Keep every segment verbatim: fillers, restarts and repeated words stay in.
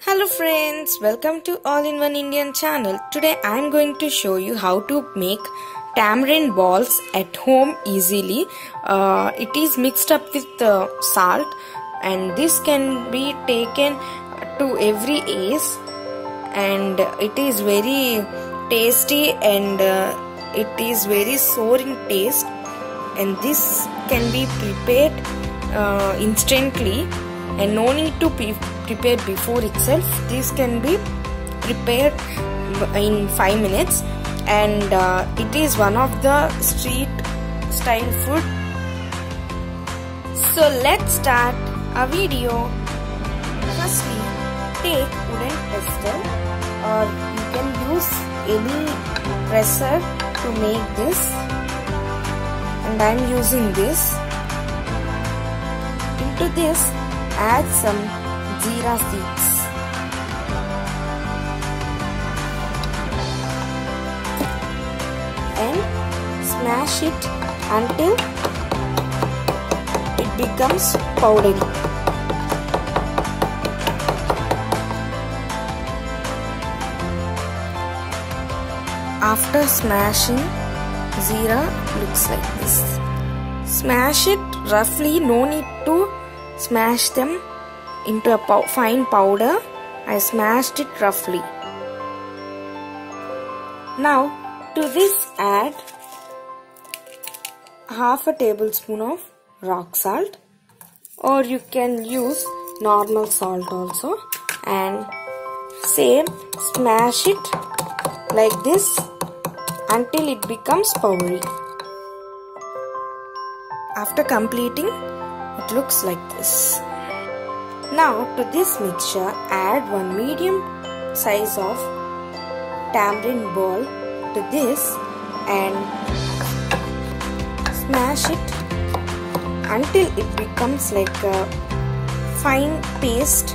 Hello friends, welcome to All-in-One Indian channel. Today I am going to show you how to make tamarind balls at home easily. Uh, it is mixed up with uh, salt and this can be taken to every age, and it is very tasty and uh, it is very sour in taste, and this can be prepared uh, instantly and no need to be prepared before itself. This can be prepared in five minutes, and uh, it is one of the street style food. So let's start a video. Firstly, take wooden pestle, or you can use any presser to make this, and I am using this. Into this, add some jeera seeds. And smash it until it becomes powdery. After smashing, jeera looks like this. Smash it roughly, no need to smash them into a pow fine powder. I smashed it roughly. Now to this add half a tablespoon of rock salt, or you can use normal salt also, and same smash it like this until it becomes powdery. After completing, it looks like this. Now to this mixture add one medium size of tamarind ball to this and smash it until it becomes like a fine paste.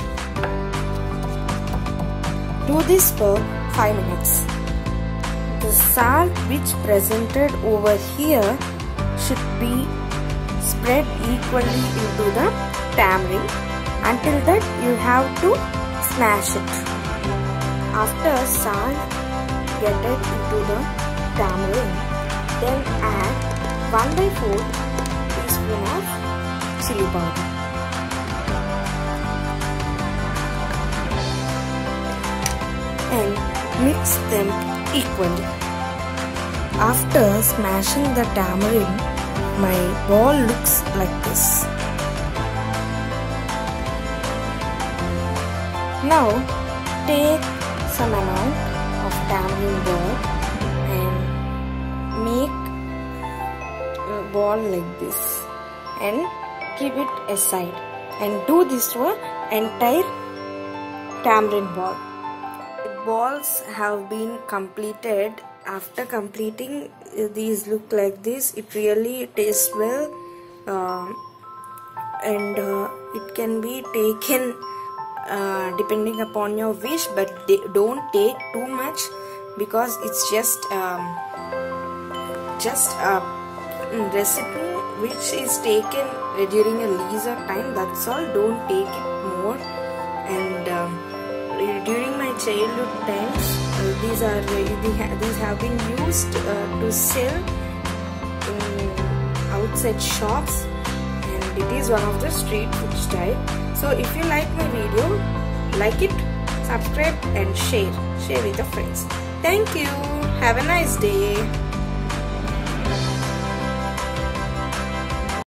Do this for five minutes. The salt which presented over here should be spread equally into the tamarind. Until that, you have to smash it. After salt get it into the tamarind, then add one by four teaspoon of chili powder. And mix them equally. After smashing the tamarind, my ball looks like this. Now take some amount of tamarind ball and make a ball like this and keep it aside, and do this for entire tamarind ball. The balls have been completed. After completing, these look like this. It really tastes well, uh, and uh, it can be taken Uh, depending upon your wish, but don't take too much because it's just um, just a recipe which is taken during a leisure time, that's all. Don't take it more. And um, during my childhood times, uh, these are these have been used uh, to sell in outside shops, and it is one of the street food style. So if you like my video, like it, subscribe and share. Share with your friends. Thank you. Have a nice day.